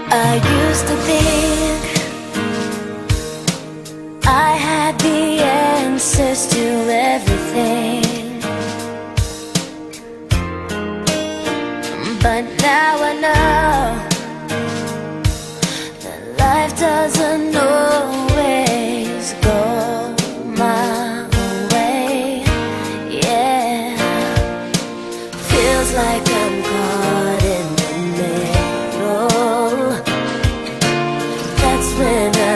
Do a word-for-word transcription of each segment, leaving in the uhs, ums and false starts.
I used to think I had the answers to everything, but now I know that life doesn't always go my way. Yeah, feels like I'm caught in the middle. That's when I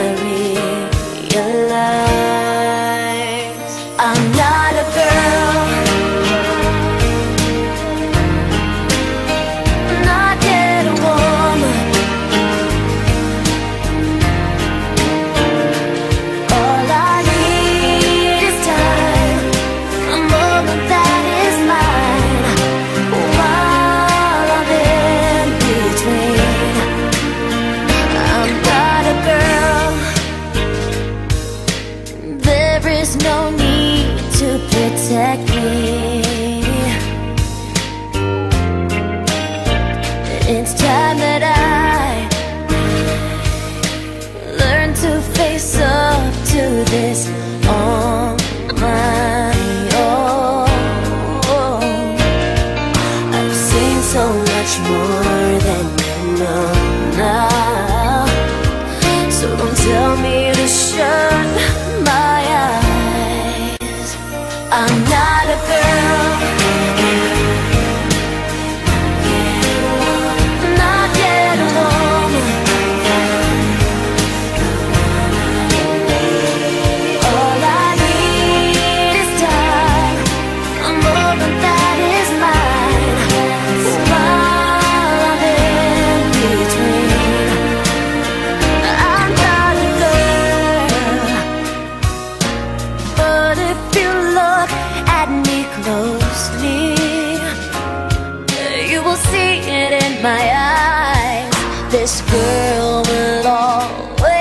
realize I'm not a girl, not yet a woman. All I need is time, a moment that is mine, while I'm in between. I'm not a girl, there is no need to protect me. It's time that I learn to face up to this on my own. I've seen so much more than you know now, so don't tell me to shut my eyes. I'm not a girl, not yet a woman. All I need is time, a moment that is mine, while I'm in between. I'm not a girl, but if you look at me closely, you will see it in my eyes. This girl will always